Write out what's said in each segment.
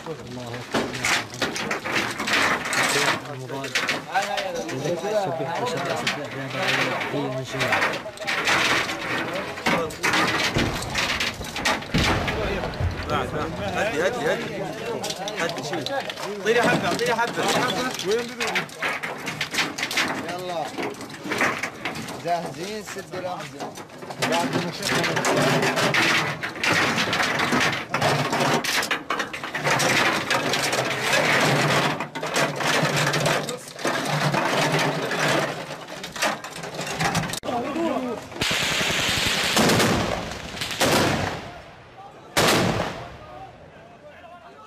الله أكبر. المراد إذا سبحت وسبح سبح هي من شمال. هدي شيل. اعطيني حبه اعطيني حبه. يلا جاهزين سد الأمزة.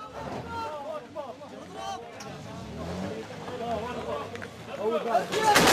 Oh, God.